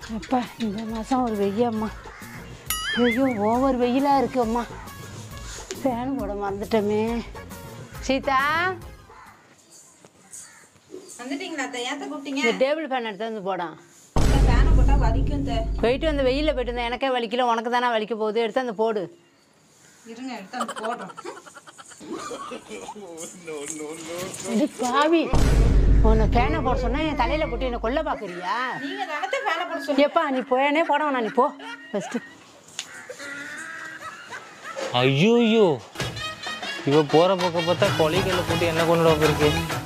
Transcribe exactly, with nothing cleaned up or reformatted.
அப்பா இந்த மாதம் ஒரு வெய்யம்மா, ஐயோ ஓவர் வெயிலாக இருக்கு அம்மா. ஃபேன் போட மறந்துட்டோமே. சீதா வந்துட்டீங்களா? ஏத்த கூப்பிட்டீங்க? இந்த டேபிள் ஃபேன் எடுத்து வந்து போடான். ஃபேனை போட்டால் வலிக்கும். போயிட்டு வந்து வெயிலில் போயிட்டு வந்தேன், எனக்கே வலிக்கல, உனக்கு தானே வலிக்க போகுது. எடுத்து அந்த போடு. இருங்க, எடுத்து அந்த போடுறோம். பாவி, உன்னை ஃபேனை போட சொன்னா என் தலையில போட்டு என்ன கொல்ல பாக்குறியா? நீங்க தானே ஃபேனை போட சொன்னீங்க. எப்பா நீ போயனே போட வேணாம், நீ போ ஃபர்ஸ்ட். ஐயோ, இவ போற பக்கம் பார்த்தா கொலைகளை போட்டு என்ன கொண்டு போயிருக்கு.